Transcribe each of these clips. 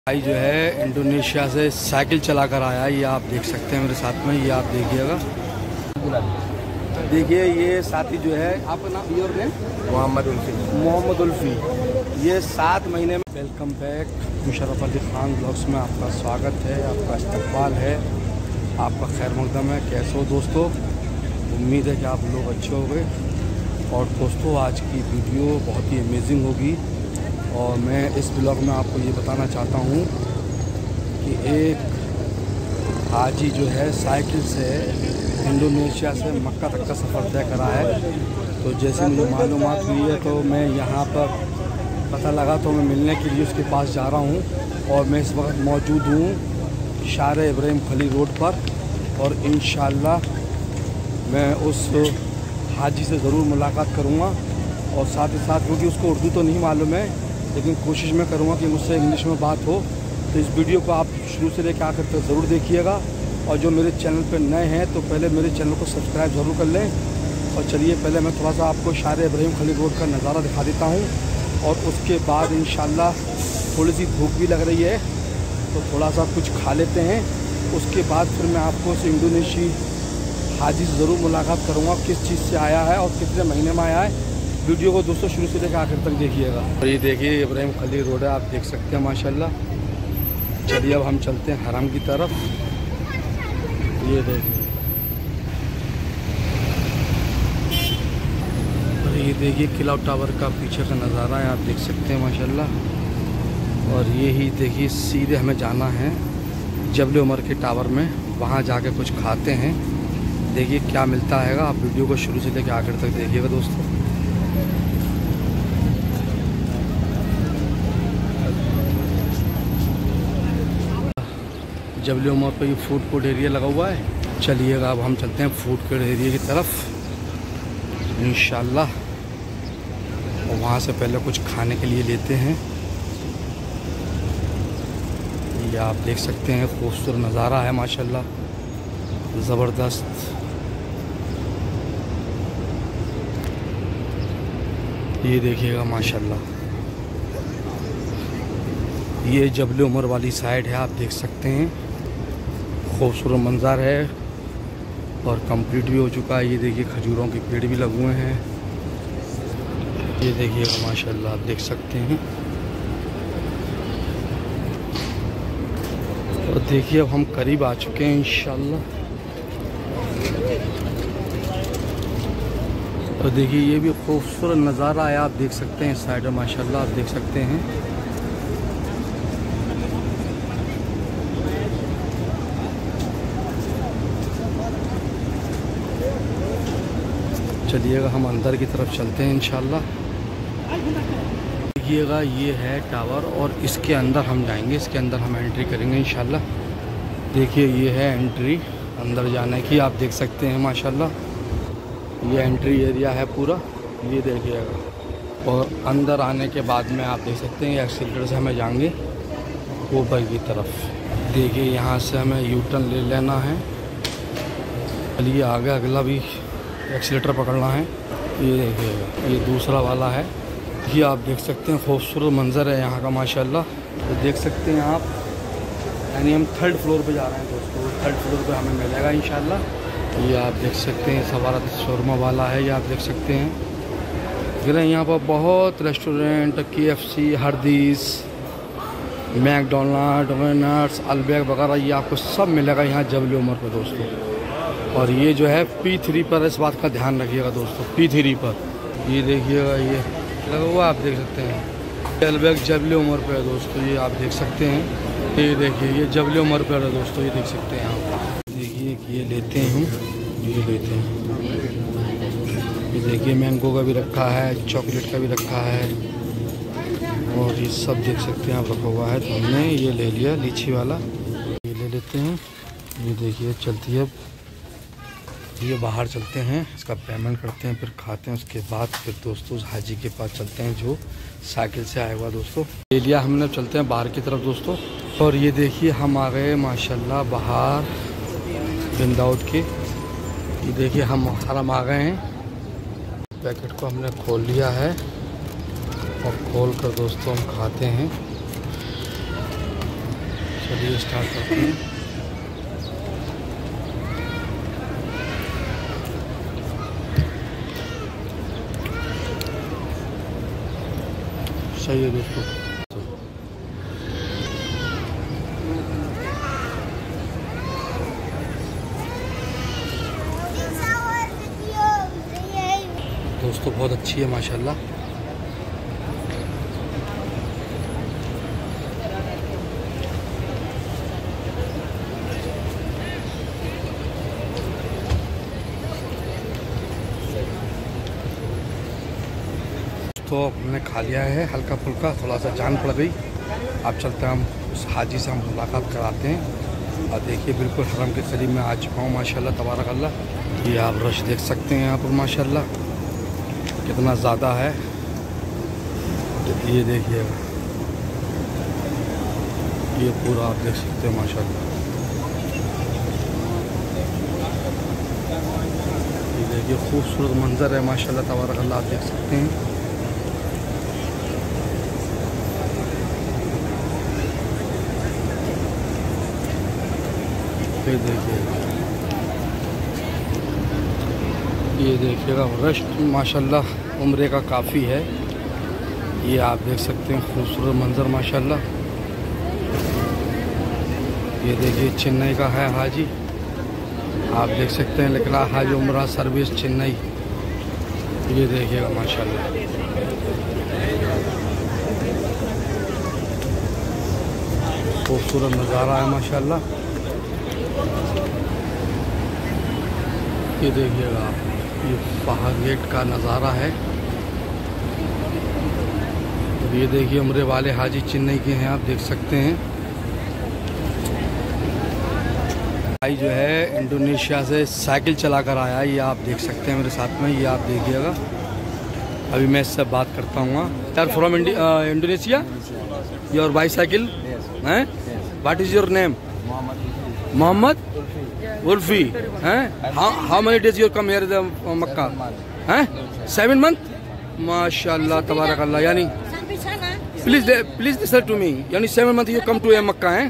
भाई जो है इंडोनेशिया से साइकिल चलाकर आया है, ये आप देख सकते हैं मेरे साथ में। ये आप देखिएगा, देखिए ये साथी जो है, आपका नाम योर नेम? Mohammad Ulfi. ये 7 महीने में। Welcome back Musharraf Ali Khan vlogs में आपका स्वागत है, आपका इस्तकबाल है, आपका खैर मकदम है। कैसे हो दोस्तों? उम्मीद है कि आप लोग अच्छे हो गए। और दोस्तों आज की वीडियो बहुत ही अमेजिंग होगी और मैं इस ब्लॉग में आपको ये बताना चाहता हूँ कि एक हाजी जो है साइकिल से इंडोनेशिया से मक्का तक का सफ़र तय करा है। तो जैसे मुझे मालूमात हुई है तो मैं यहाँ पर पता लगा तो मैं मिलने के लिए उसके पास जा रहा हूँ और मैं इस वक्त मौजूद हूँ शार इब्राहिम खली रोड पर। और इंशाअल्लाह मैं उस हाजी से ज़रूर मुलाकात करूँगा और साथ ही साथ क्योंकि उसको उर्दू तो नहीं मालूम है लेकिन कोशिश मैं करूँगा कि मुझसे इंग्लिश में बात हो। तो इस वीडियो को आप शुरू से लेकर आखिर तक ज़रूर देखिएगा और जो मेरे चैनल पर नए हैं तो पहले मेरे चैनल को सब्सक्राइब ज़रूर कर लें। और चलिए पहले मैं थोड़ा सा आपको शार इब्राहिम खली रोड का नज़ारा दिखा देता हूँ और उसके बाद इंशाअल्लाह थोड़ी सी भूख भी लग रही है तो थोड़ा सा कुछ खा लेते हैं। उसके बाद फिर मैं आपको उस इंडोनेशी हाजी से ज़रूर मुलाकात करूँगा, किस चीज़ से आया है और कितने महीने में आया है। वीडियो को दोस्तों शुरू से लेकर आखिर तक देखिएगा। और ये देखिए इब्राहिम खली रोड है, आप देख सकते हैं माशाल्लाह। चलिए अब हम चलते हैं हरम की तरफ। ये देखिए, और ये देखिए किला टावर का पीछे का नज़ारा है, आप देख सकते हैं माशाल्लाह। और ये ही देखिए सीधे हमें जाना है जबल उमर के टावर में, वहाँ जाके कुछ खाते हैं, देखिए क्या मिलता है। आप वीडियो को शुरू से लेकर आखिर तक देखिएगा दोस्तों। जबल उमर पर ये फूड कोर्ट एरिया लगा हुआ है। चलिएगा अब हम चलते हैं फूड कोर्ट एरिया की तरफ इंशाअल्लाह और वहाँ से पहले कुछ खाने के लिए लेते हैं। ये आप देख सकते हैं खूबसूरत नज़ारा है माशाल्लाह, ज़बरदस्त। ये देखिएगा माशाल्लाह, ये जबल उमर वाली साइड है, आप देख सकते हैं खूबसूरत मंज़र है और कंप्लीट भी हो चुका है। ये देखिए खजूरों के पेड़ भी लगे हुए हैं, ये देखिएगा माशाल्लाह, आप देख सकते हैं। और देखिए अब हम करीब आ चुके हैं इंशाअल्लाह। और देखिए ये भी खूबसूरत नज़ारा है, आप देख सकते हैं साइड में माशाल्लाह, आप देख सकते हैं। चलिएगा हम अंदर की तरफ चलते हैं इंशाअल्लाह। देखिएगा ये है टावर और इसके अंदर हम जाएंगे, इसके अंदर हम एंट्री करेंगे इंशाअल्लाह। देखिए ये है एंट्री अंदर जाने की, आप देख सकते हैं माशाल्लाह। ये एंट्री एरिया है पूरा, ये देखिएगा। और अंदर आने के बाद में आप देख सकते हैं एक्सीलेटर से हमें जाएंगे ऊपर की तरफ। देखिए यहाँ से हमें यू टर्न ले लेना है। चलिए आगे अगला भी एक्सीलेटर पकड़ना है। ये देखिएगा ये दूसरा वाला है, ये आप देख सकते हैं खूबसूरत मंज़र है यहाँ का माशाल्लाह। तो देख सकते हैं आप, यानी हम 3rd फ्लोर पे जा रहे हैं दोस्तों। 3rd फ्लोर पे हमें मिलेगा इंशाल्लाह। ये आप देख सकते हैं सवारत शोरमा वाला है, ये आप देख सकते हैं। फिर यहाँ पर बहुत restaurant, KFC, Hardee's, McDonald's, donuts, Albaik वगैरह ये आपको सब मिलेगा यहाँ जबल उमर पर दोस्तों। और ये जो है P3 पर, इस बात का ध्यान रखिएगा दोस्तों, P3 पर। ये देखिएगा ये लगा हुआ, आप देख सकते हैं अलबैग जबल उमर पर है दोस्तों, ये आप देख सकते हैं। ये देखिए ये जबल उमर पर है दोस्तों, ये देख सकते हैं आप। देखिए ये लेते हैं, ये लेते हैं। ये देखिए मैंगो का भी रखा है, चॉकलेट का भी रखा है और ये सब देख सकते हैं आप रखा हुआ है। तो हमने ये ले लिया लीची वाला, ये ले लेते हैं। ये देखिए चलती है, ये बाहर चलते हैं, इसका पेमेंट करते हैं, फिर खाते हैं। उसके बाद फिर दोस्तों उस हाजी के पास चलते हैं जो साइकिल से आया हुआ दोस्तों। ले लिया हमने, चलते हैं बाहर की तरफ दोस्तों। और ये देखिए हम आ गए माशाल्लाह बाहर बिन दाऊद के। ये देखिए हम हरम आ गए हैं। पैकेट को हमने खोल लिया है और खोल कर दोस्तों हम खाते हैं। चलिए स्टार्ट करते हैं। सही है दोस्तों। दोस्तों बहुत अच्छी है माशाल्लाह। तो हमने खा लिया है हल्का फुल्का, थोड़ा सा जान पड़ गई। अब चलते हैं हम उस हाजी से हम मुलाकात कराते हैं। और देखिए बिल्कुल हरम के करीब में आ चुका हूँ माशाल्लाह तबारक अल्लाह। ये आप रश देख सकते हैं यहाँ पर माशाल्लाह कितना ज़्यादा है। ये देखिएगा, ये पूरा आप देख सकते हैं माशाल्लाह। ये देखिए खूबसूरत मंजर है माशाल्लाह तबारक अल्लाह, आप देख सकते हैं। ये देखिएगा रश माशाल्लाह उम्रे का काफ़ी है। ये आप देख सकते हैं खूबसूरत मंजर माशाल्लाह। ये देखिए चेन्नई का है हाजी, आप देख सकते हैं लिखा हाजी उम्रा सर्विस चेन्नई। ये देखिएगा माशाल्लाह। खूबसूरत नज़ारा है माशाल्लाह। ये देखिएगा आप, ये पहाड़ गेट का नज़ारा है। और ये देखिए उम्रे वाले हाजी चेन्नई के हैं, आप देख सकते हैं। भाई जो है इंडोनेशिया से साइकिल चलाकर आया है, ये आप देख सकते हैं मेरे साथ में। ये आप देखिएगा, अभी मैं इससे बात करता हूँ। यार फ्रॉम इंडोनेशिया, योर बाईसाइकिल हैं? What is your name? Mohammad Ulfi हैं? How many days your come here Mecca हैं? 7 months माशाल्लाह तबारक अल्लाह। यानी प्लीज लिसन टू मी, यानी 7 months you come to Mecca हैं।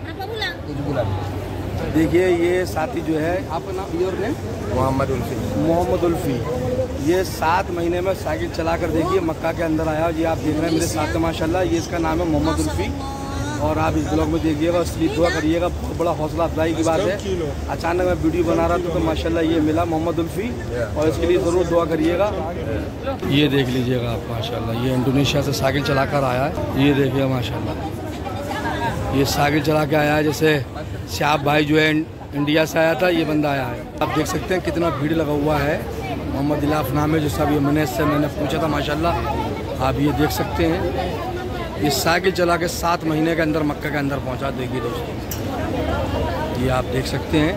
देखिए ये साथी जो है, आपका नाम your name? Mohammad Ulfi. Mohammad Ulfi ये 7 महीने में साइकिल चला कर देखिए मक्का के अंदर आया। ये आप देख रहे हैं मेरे साथ में माशाल्लाह। ये इसका नाम है मोहम्मद उल्फी। और आप इस ब्लॉग में देखिएगा, इसलिए दुआ करिएगा। बहुत बड़ा हौसला अफजाई की बात है। अचानक मैं वीडियो बना रहा था तो माशाल्लाह ये मिला मोहम्मद उल्फी, और इसके लिए ज़रूर दुआ करिएगा। ये देख लीजिएगा आप माशाल्लाह, ये इंडोनेशिया से साइकिल चलाकर आया है। ये देखिए माशाल्लाह, ये साइकिल चला के आया है। जैसे शाब भाई जो है इंडिया से आया था, ये बंदा आया है। आप देख सकते हैं कितना भीड़ लगा हुआ है। मोहम्मद इलाफ नाम है जो सब, ये मैंने पूछा था माशाल्लाह। आप ये देख सकते हैं, ये साइकिल चला के 7 महीने के अंदर मक्का के अंदर पहुंचा। देखिए दोस्तों, ये आप देख सकते हैं।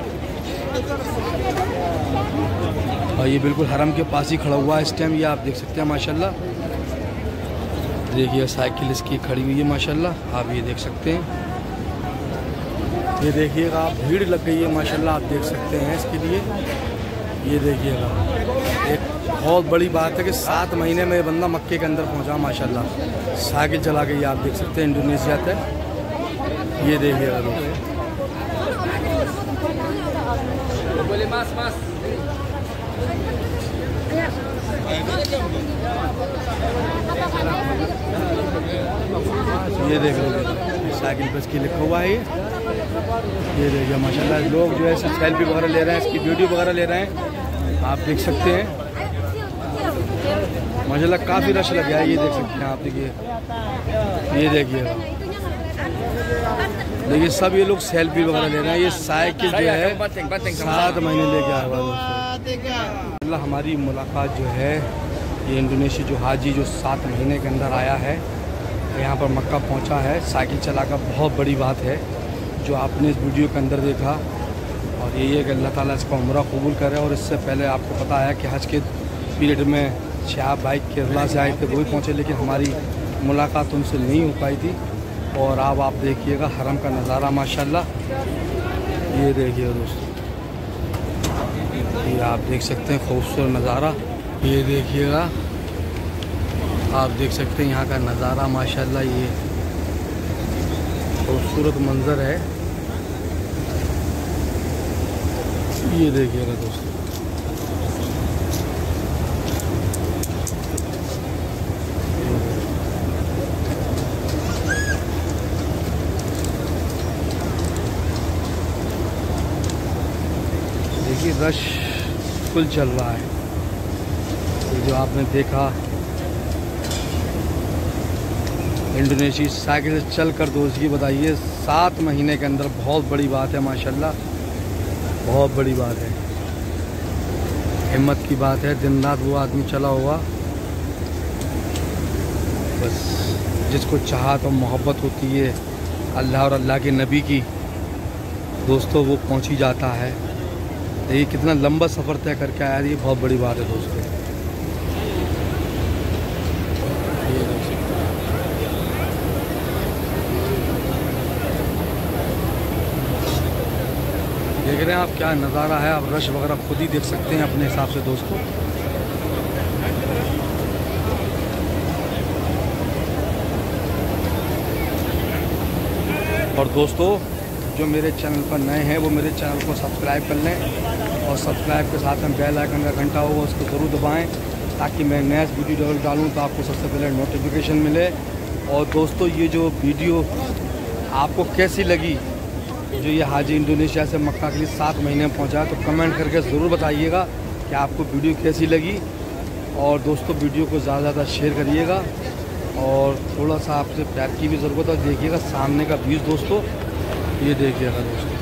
और ये बिल्कुल हरम के पास ही खड़ा हुआ है इस टाइम। ये आप देख सकते हैं माशाल्लाह। देखिए साइकिल इसकी खड़ी हुई है माशाल्लाह, आप ये देख सकते हैं। ये देखिएगा आप, भीड़ लग गई है माशाल्लाह, आप देख सकते हैं इसके लिए। ये देखिएगा, एक बहुत बड़ी बात है कि 7 महीने में बंदा मक्के के अंदर पहुंचा माशाल्लाह, साइकिल चला के। ये आप देख सकते हैं इंडोनेशिया तक। ये देखिएगा दोस्तों, ये देख लो साइकिल पर इसकी लिखा हुआ है। ये देखिए माशाल्लाह, लोग जो है सेल्फी वगैरह ले रहे हैं, इसकी वीडियो वगैरह ले रहे हैं, आप देख सकते हैं माशाल्लाह। काफ़ी रश लग गया है, ये देख सकते हैं आप। देखिए ये देखिएगा, देखिए सब ये लोग सेल्फी वगैरह ले रहे हैं। ये साइकिल जो है 7 महीने लेके आया हुआ दोस्तों। हमारी मुलाकात जो है ये इंडोनेशिया जो हाजी जो 7 महीने के अंदर आया है, यहाँ पर मक्का पहुँचा है साइकिल चलाकर। बहुत बड़ी बात है जो आपने इस वीडियो के अंदर देखा। और यही है कि अल्लाह ताला इसका उम्रा कबूल करे। और इससे पहले आपको पता है कि हज के पीरियड में शाह भाई केरला से आए थे, वो भी पहुँचे, लेकिन हमारी मुलाकात उनसे नहीं हो पाई थी। और अब आप देखिएगा हरम का नज़ारा माशाल्लाह। ये देखिए दोस्तों, ये आप देख सकते हैं खूबसूरत नज़ारा। ये देखिएगा, आप देख सकते हैं यहाँ का नज़ारा माशाल्लाह। खूबसूरत मंजर है। ये देखिएगा दोस्तों, देखिए रश फुल चल रहा है। ये जो आपने देखा इंडोनेशिया साइकिल से चल कर दोस्तगी बताइए 7 महीने के अंदर, बहुत बड़ी बात है माशाल्लाह, बहुत बड़ी बात है, हिम्मत की बात है। दिन रात वो आदमी चला हुआ, बस जिसको चाहत और मोहब्बत होती है अल्लाह और अल्लाह के नबी की दोस्तों, वो पहुंच ही जाता है। ये कितना लंबा सफ़र तय करके आया, ये बहुत बड़ी बात है दोस्तों। देख रहे हैं आप क्या नज़ारा है, आप रश वगैरह खुद ही देख सकते हैं अपने हिसाब से दोस्तों। और दोस्तों जो मेरे चैनल पर नए हैं वो मेरे चैनल को सब्सक्राइब कर लें, और सब्सक्राइब के साथ में बेल आइकन का घंटा होगा उसको ज़रूर दबाएं, ताकि मैं नेक्स्ट वीडियो डालूँ तो आपको सबसे पहले नोटिफिकेशन मिले। और दोस्तों ये जो वीडियो आपको कैसी लगी, जो ये हाजी इंडोनेशिया से मक्का के लिए 7 महीने में पहुंचा, तो कमेंट करके ज़रूर बताइएगा कि आपको वीडियो कैसी लगी। और दोस्तों वीडियो को ज़्यादा से ज़्यादा शेयर करिएगा, और थोड़ा सा आपसे प्यार की भी ज़रूरत है। देखिएगा सामने का व्यूज़ दोस्तों, ये देखिएगा दोस्तों।